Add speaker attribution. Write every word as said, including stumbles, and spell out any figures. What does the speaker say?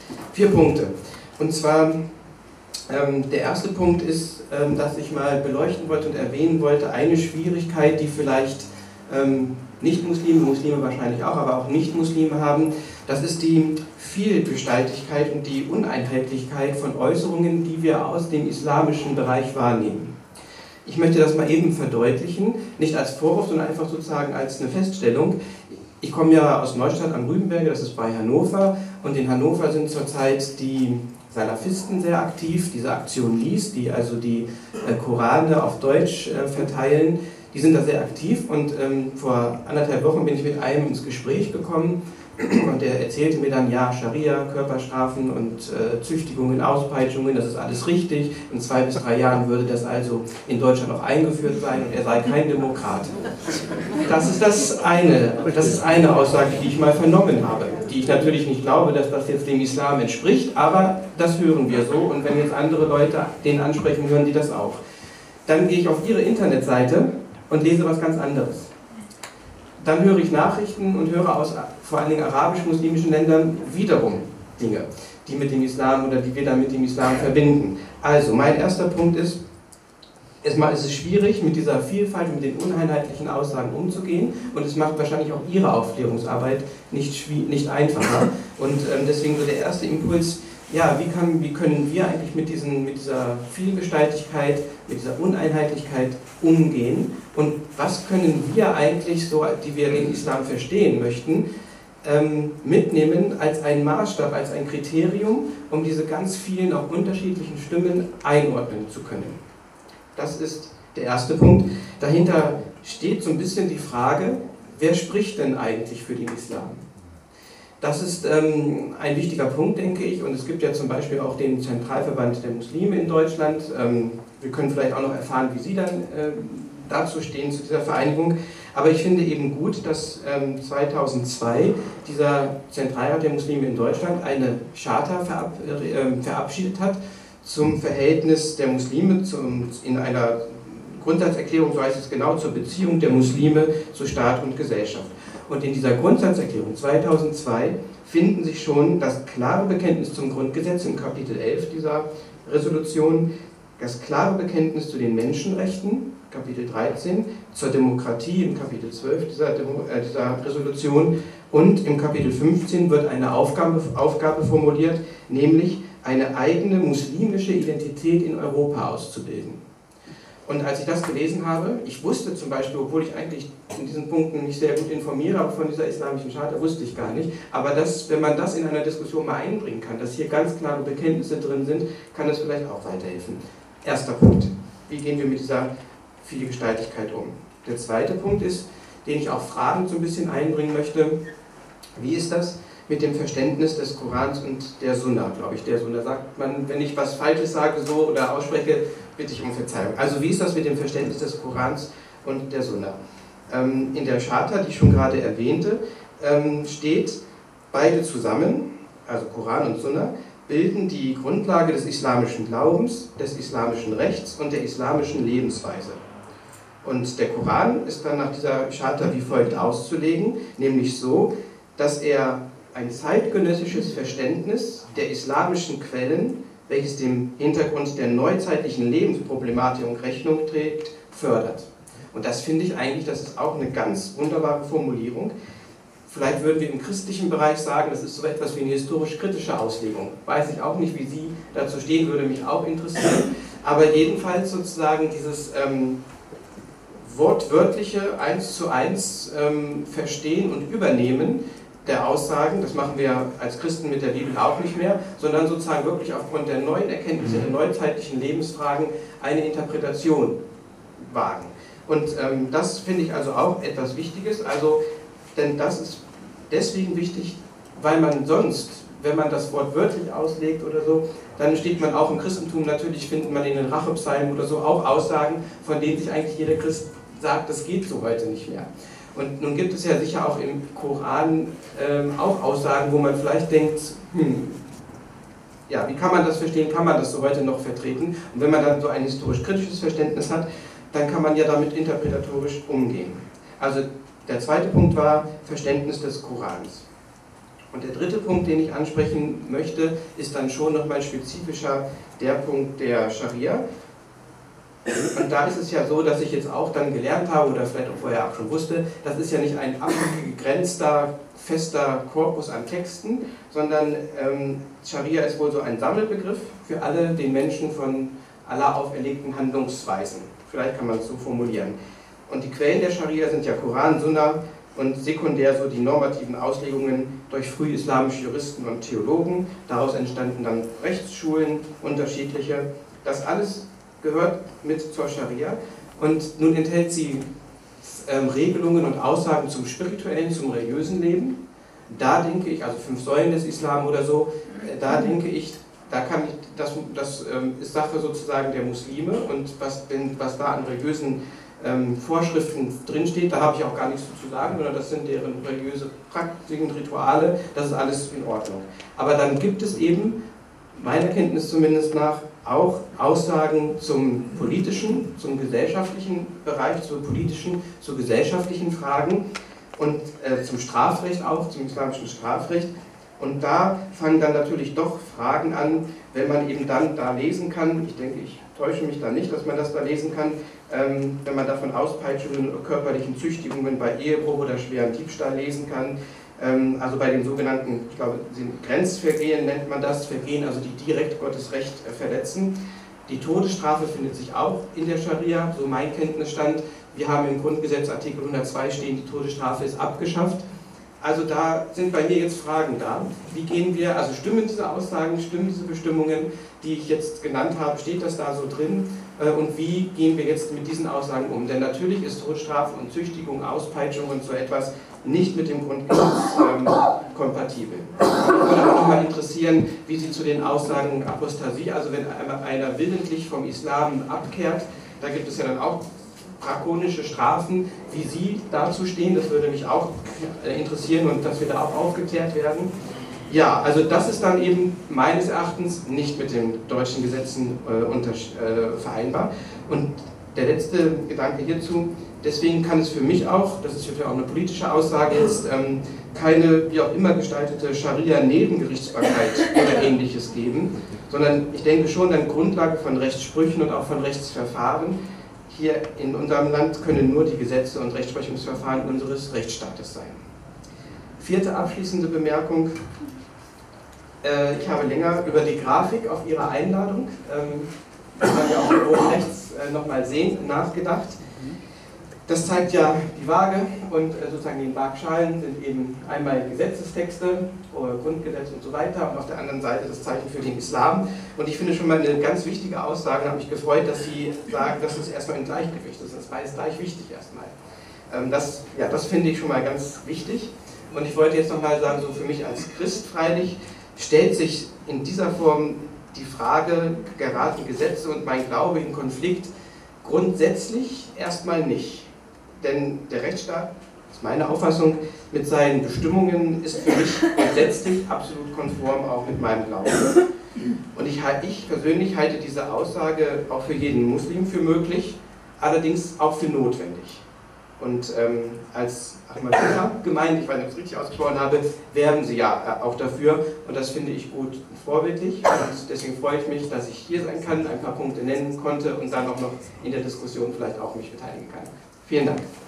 Speaker 1: Vier Punkte. Und zwar, ähm, der erste Punkt ist, ähm, dass ich mal beleuchten wollte und erwähnen wollte, eine Schwierigkeit, die vielleicht ähm, Nicht-Muslime, Muslime wahrscheinlich auch, aber auch Nicht-Muslime haben. Das ist die Vielgestaltigkeit und die Uneinheitlichkeit von Äußerungen, die wir aus dem islamischen Bereich wahrnehmen. Ich möchte das mal eben verdeutlichen, nicht als Vorwurf, sondern einfach sozusagen als eine Feststellung. Ich komme ja aus Neustadt am Rübenberge, das ist bei Hannover, und in Hannover sind zurzeit die Salafisten sehr aktiv, diese Aktion Lies, die also die äh, Korane auf Deutsch äh, verteilen. Die sind da sehr aktiv und ähm, vor anderthalb Wochen bin ich mit einem ins Gespräch gekommen und der erzählte mir dann, ja, Scharia, Körperstrafen und äh, Züchtigungen, Auspeitschungen, das ist alles richtig. In zwei bis drei Jahren würde das also in Deutschland auch eingeführt sein und er sei kein Demokrat. Das ist das eine, das ist eine Aussage, die ich mal vernommen habe, die ich natürlich nicht glaube, dass das jetzt dem Islam entspricht, aber das hören wir so und wenn jetzt andere Leute den ansprechen, hören die das auch. Dann gehe ich auf ihre Internetseite und lese was ganz anderes. Dann höre ich Nachrichten und höre aus vor allen Dingen arabisch-muslimischen Ländern wiederum Dinge, die mit dem Islam oder die wir dann mit dem Islam verbinden. Also, mein erster Punkt ist, erstmal ist es schwierig, mit dieser Vielfalt und mit den uneinheitlichen Aussagen umzugehen und es macht wahrscheinlich auch Ihre Aufklärungsarbeit nicht, nicht einfacher. Und ähm, deswegen so der erste Impuls, ja, wie, kann, wie können wir eigentlich mit, diesen, mit dieser Vielgestaltigkeit, mit dieser Uneinheitlichkeit umgehen und was können wir eigentlich, so, die wir den Islam verstehen möchten, ähm, mitnehmen als einen Maßstab, als ein Kriterium, um diese ganz vielen, auch unterschiedlichen Stimmen einordnen zu können. Das ist der erste Punkt. Dahinter steht so ein bisschen die Frage, wer spricht denn eigentlich für den Islam? Das ist ähm, ein wichtiger Punkt, denke ich, und es gibt ja zum Beispiel auch den Zentralverband der Muslime in Deutschland. Ähm, wir können vielleicht auch noch erfahren, wie Sie dann äh, dazu stehen, zu dieser Vereinigung. Aber ich finde eben gut, dass ähm, zweitausendzwei dieser Zentralrat der Muslime in Deutschland eine Charta verab äh, verabschiedet hat zum Verhältnis der Muslime zum, in einer Grundsatzerklärung, so heißt es genau, zur Beziehung der Muslime zu Staat und Gesellschaft. Und in dieser Grundsatzerklärung zweitausendzwei finden sich schon das klare Bekenntnis zum Grundgesetz im Kapitel elf dieser Resolution, das klare Bekenntnis zu den Menschenrechten, Kapitel dreizehn, zur Demokratie im Kapitel zwölf dieser, Demo äh, dieser Resolution und im Kapitel fünfzehn wird eine Aufgabe, Aufgabe formuliert, nämlich eine eigene muslimische Identität in Europa auszubilden. Und als ich das gelesen habe, ich wusste zum Beispiel, obwohl ich eigentlich in diesen Punkten nicht sehr gut informiere, aber von dieser islamischen Charta wusste ich gar nicht, aber das, wenn man das in einer Diskussion mal einbringen kann, dass hier ganz klare Bekenntnisse drin sind, kann das vielleicht auch weiterhelfen. Erster Punkt, wie gehen wir mit dieser Vielgestaltigkeit um? Der zweite Punkt ist, den ich auch fragend so ein bisschen einbringen möchte, wie ist das mit dem Verständnis des Korans und der Sunna, glaube ich. Der Sunna sagt man, wenn ich was Falsches sage so oder ausspreche, bitte ich um Verzeihung. Also wie ist das mit dem Verständnis des Korans und der Sunna? Ähm, in der Charta, die ich schon gerade erwähnte, ähm, steht, beide zusammen, also Koran und Sunna, bilden die Grundlage des islamischen Glaubens, des islamischen Rechts und der islamischen Lebensweise. Und der Koran ist dann nach dieser Charta wie folgt auszulegen, nämlich so, dass er ein zeitgenössisches Verständnis der islamischen Quellen, welches dem Hintergrund der neuzeitlichen Lebensproblematik Rechnung trägt, fördert. Und das finde ich eigentlich, das ist auch eine ganz wunderbare Formulierung. Vielleicht würden wir im christlichen Bereich sagen, das ist so etwas wie eine historisch-kritische Auslegung. Weiß ich auch nicht, wie Sie dazu stehen, würde mich auch interessieren. Aber jedenfalls sozusagen dieses ähm, wortwörtliche eins zu eins ähm, Verstehen und Übernehmen der Aussagen, das machen wir als Christen mit der Bibel auch nicht mehr, sondern sozusagen wirklich aufgrund der neuen Erkenntnisse, der neuzeitlichen Lebensfragen eine Interpretation wagen. Und ähm, das finde ich also auch etwas Wichtiges, also, denn das ist deswegen wichtig, weil man sonst, wenn man das Wort wörtlich auslegt oder so, dann steht man auch im Christentum, natürlich findet man in den Rachepsalmen oder so auch Aussagen, von denen sich eigentlich jeder Christ sagt, das geht so heute nicht mehr. Und nun gibt es ja sicher auch im Koran ähm, auch Aussagen, wo man vielleicht denkt, hm, ja, wie kann man das verstehen, kann man das so heute noch vertreten? Und wenn man dann so ein historisch-kritisches Verständnis hat, dann kann man ja damit interpretatorisch umgehen. Also der zweite Punkt war Verständnis des Korans. Und der dritte Punkt, den ich ansprechen möchte, ist dann schon nochmal spezifischer der Punkt der Scharia. Und da ist es ja so, dass ich jetzt auch dann gelernt habe, oder vielleicht auch vorher auch schon wusste, das ist ja nicht ein abgegrenzter, fester Korpus an Texten, sondern ähm, Scharia ist wohl so ein Sammelbegriff für alle den Menschen von Allah auferlegten Handlungsweisen. Vielleicht kann man es so formulieren. Und die Quellen der Scharia sind ja Koran, Sunna und sekundär so die normativen Auslegungen durch frühislamische Juristen und Theologen. Daraus entstanden dann Rechtsschulen, unterschiedliche. Das alles gehört mit zur Scharia und nun enthält sie ähm, Regelungen und Aussagen zum spirituellen, zum religiösen Leben. Da denke ich, also fünf Säulen des Islam oder so, äh, da denke ich, da kann ich, das, das ähm, ist Sache sozusagen der Muslime und was, wenn, was da an religiösen ähm, Vorschriften drinsteht, da habe ich auch gar nichts zu sagen, sondern das sind deren religiöse Praktiken, Rituale, das ist alles in Ordnung. Aber dann gibt es eben, meiner Kenntnis zumindest nach, auch Aussagen zum politischen, zum gesellschaftlichen Bereich, zu politischen, zu gesellschaftlichen Fragen und äh, zum Strafrecht auch, zum islamischen Strafrecht. Und da fangen dann natürlich doch Fragen an, wenn man eben dann da lesen kann, ich denke, ich täusche mich da nicht, dass man das da lesen kann, ähm, wenn man da von Auspeitschungen oder körperlichen Züchtigungen bei Ehebruch oder schweren Diebstahl lesen kann, ähm, also bei den sogenannten, ich glaube, Grenzvergehen nennt man das, Vergehen, also die direkt Gottes Recht äh, verletzen. Die Todesstrafe findet sich auch in der Scharia, so mein Kenntnisstand. Wir haben im Grundgesetz Artikel hundertzwei stehen, die Todesstrafe ist abgeschafft. Also da sind bei mir jetzt Fragen da. Wie gehen wir, also stimmen diese Aussagen, stimmen diese Bestimmungen, die ich jetzt genannt habe, steht das da so drin? Und wie gehen wir jetzt mit diesen Aussagen um? Denn natürlich ist Todesstrafe und Züchtigung, Auspeitschung und so etwas nicht mit dem Grundgesetz ähm, kompatibel. Mich würde auch nochmal interessieren, wie Sie zu den Aussagen Apostasie, also wenn einer willentlich vom Islam abkehrt, da gibt es ja dann auch drakonische Strafen, wie Sie dazu stehen, das würde mich auch interessieren und dass wir da auch aufgeklärt werden. Ja, also das ist dann eben meines Erachtens nicht mit den deutschen Gesetzen äh, unter, äh, vereinbar. Und der letzte Gedanke hierzu, deswegen kann es für mich auch, das ist für auch eine politische Aussage jetzt, ähm, keine wie auch immer gestaltete Scharia-Nebengerichtsbarkeit oder ähnliches geben, sondern ich denke schon eine Grundlage von Rechtssprüchen und auch von Rechtsverfahren. Hier in unserem Land können nur die Gesetze und Rechtsprechungsverfahren unseres Rechtsstaates sein. Vierte abschließende Bemerkung. Äh, ich habe länger über die Grafik auf Ihrer Einladung, ähm, das kann wir auch oben rechts äh, nochmal sehen, nachgedacht. Das zeigt ja die Waage und äh, sozusagen die Waagschalen sind eben einmal Gesetzestexte, Grundgesetz und so weiter und auf der anderen Seite das Zeichen für den Islam. Und ich finde schon mal eine ganz wichtige Aussage, habe mich gefreut, dass Sie sagen, dass es erstmal ein Gleichgewicht ist. Das war jetzt gleich wichtig erstmal. Ähm, das, ja, das finde ich schon mal ganz wichtig. Und ich wollte jetzt nochmal sagen, so für mich als Christ freilich, stellt sich in dieser Form die Frage, geraten Gesetze und mein Glaube in Konflikt grundsätzlich erstmal nicht. Denn der Rechtsstaat, das ist meine Auffassung, mit seinen Bestimmungen ist für mich grundsätzlich absolut konform auch mit meinem Glauben. Und ich, ich persönlich halte diese Aussage auch für jeden Muslim für möglich, allerdings auch für notwendig. Und ähm, als Ahmadiyya-Gemeinde, ich weiß nicht, ob ich es richtig ausgesprochen habe, werben sie ja auch dafür und das finde ich gut und vorbildlich und deswegen freue ich mich, dass ich hier sein kann, ein paar Punkte nennen konnte und dann auch noch in der Diskussion vielleicht auch mich beteiligen kann. Vielen Dank.